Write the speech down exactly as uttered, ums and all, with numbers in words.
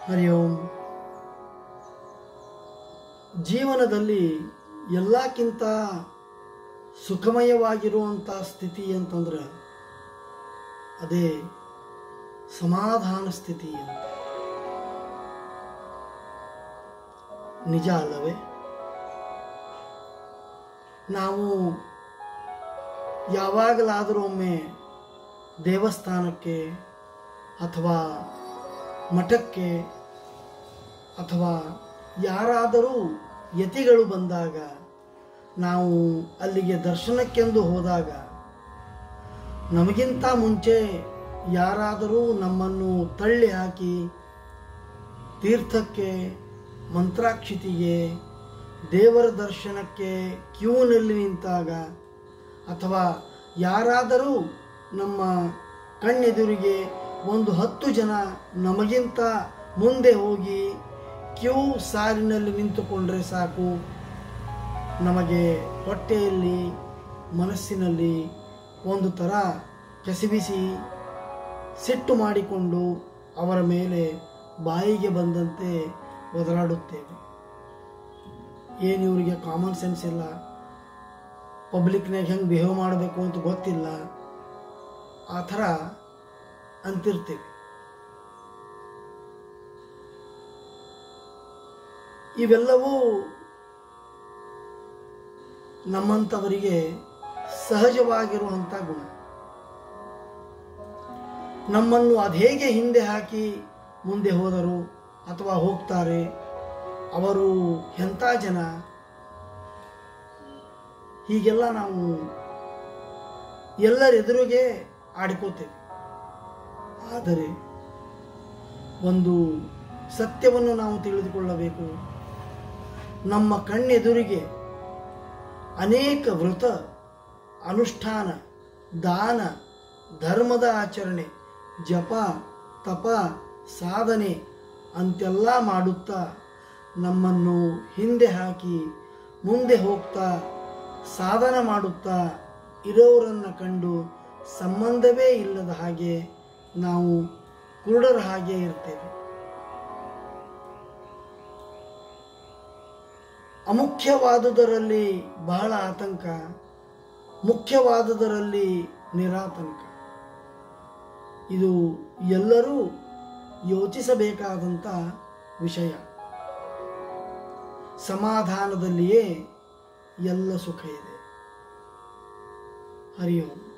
ಹರಿ ಓಂ. ಜೀವನದಲ್ಲಿ ಎಲ್ಲಕ್ಕಿಂತ ಸುಖಮಯವಾಗಿರುವಂಥ ಸ್ಥಿತಿ ಅಂತಂದ್ರೆ ಅದೇ ಸಮಾಧಾನ ಸ್ಥಿತಿ ಅಂತ. ನಿಜ ಅಲ್ಲವೇ? ನಾವು ಯಾವಾಗಲಾದರೂ ಒಮ್ಮೆ ದೇವಸ್ಥಾನಕ್ಕೆ ಅಥವಾ ಮಠಕ್ಕೆ ಅಥವಾ ಯಾರಾದರೂ ಯತಿಗಳು ಬಂದಾಗ, ನಾವು ಅಲ್ಲಿಗೆ ದರ್ಶನಕ್ಕೆಂದು ಹೋದಾಗ ನಮಗಿಂತ ಮುಂಚೆ ಯಾರಾದರೂ ನಮ್ಮನ್ನು ತಳ್ಳಿ ಹಾಕಿ ತೀರ್ಥಕ್ಕೆ, ಮಂತ್ರಾಕ್ಷಿತಿಗೆ, ದೇವರ ದರ್ಶನಕ್ಕೆ ಕ್ಯೂನಲ್ಲಿ ನಿಂತಾಗ, ಅಥವಾ ಯಾರಾದರೂ ನಮ್ಮ ಕಣ್ಣೆದುರಿಗೆ ಒಂದು ಹತ್ತು ಜನ ನಮಗಿಂತ ಮುಂದೆ ಹೋಗಿ ಕ್ಯೂ ಸಾಲಿನಲ್ಲಿ ನಿಂತುಕೊಂಡ್ರೆ ಸಾಕು, ನಮಗೆ ಹೊಟ್ಟೆಯಲ್ಲಿ ಮನಸ್ಸಿನಲ್ಲಿ ಒಂದು ಥರ ಕಸಿಬಿಸಿ ಸಿಟ್ಟು ಮಾಡಿಕೊಂಡು ಅವರ ಮೇಲೆ ಬಾಯಿಗೆ ಬಂದಂತೆ ಒದರಾಡುತ್ತೇವೆ. ಏನು ಇವರಿಗೆ ಕಾಮನ್ ಸೆನ್ಸ್ ಇಲ್ಲ, ಪಬ್ಲಿಕ್ನಾಗ ಹೆಂಗೆ ಬಿಹೇವ್ ಮಾಡಬೇಕು ಅಂತ ಗೊತ್ತಿಲ್ಲ, ಆ ಥರ ಅಂತಿರ್ತೀವಿ. ಇವೆಲ್ಲವೂ ನಮ್ಮಂಥವರಿಗೆ ಸಹಜವಾಗಿರುವಂಥ ಗುಣ. ನಮ್ಮನ್ನು ಅದೇಗೆ ಹಿಂದೆ ಹಾಕಿ ಮುಂದೆ ಹೋದರು ಅಥವಾ ಹೋಗ್ತಾರೆ, ಅವರು ಎಂಥ ಜನ, ಹೀಗೆಲ್ಲ ನಾವು ಎಲ್ಲರೆದುರಿಗೆ ಆಡ್ಕೋತೇವೆ. ಆದರೆ ಒಂದು ಸತ್ಯವನ್ನು ನಾವು ತಿಳಿದುಕೊಳ್ಳಬೇಕು. ನಮ್ಮ ಕಣ್ಣೆದುರಿಗೆ ಅನೇಕ ವ್ರತ, ಅನುಷ್ಠಾನ, ದಾನ, ಧರ್ಮದ ಆಚರಣೆ, ಜಪ, ತಪ, ಸಾಧನೆ ಅಂತೆಲ್ಲ ಮಾಡುತ್ತಾ ನಮ್ಮನ್ನು ಹಿಂದೆ ಹಾಕಿ ಮುಂದೆ ಹೋಗ್ತಾ ಸಾಧನ ಮಾಡುತ್ತಾ ಇರೋರನ್ನು ಕಂಡು ಸಂಬಂಧವೇ ಇಲ್ಲದ ಹಾಗೆ ನಾವು ಕುರುಡರ ಹಾಗೆ ಇರ್ತೇವೆ. ಅಮುಖ್ಯವಾದುದರಲ್ಲಿ ಬಹಳ ಆತಂಕ, ಮುಖ್ಯವಾದುದರಲ್ಲಿ ನಿರಾತಂಕ. ಇದು ಎಲ್ಲರೂ ಯೋಚಿಸಬೇಕಾದಂಥ ವಿಷಯ. ಸಮಾಧಾನದಲ್ಲಿಯೇ ಎಲ್ಲ ಸುಖ ಇದೆ. ಹರಿ ಓಂ.